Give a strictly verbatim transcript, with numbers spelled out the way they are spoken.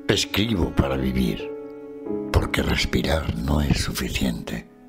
Escribo para vivir, porque respirar no es suficiente.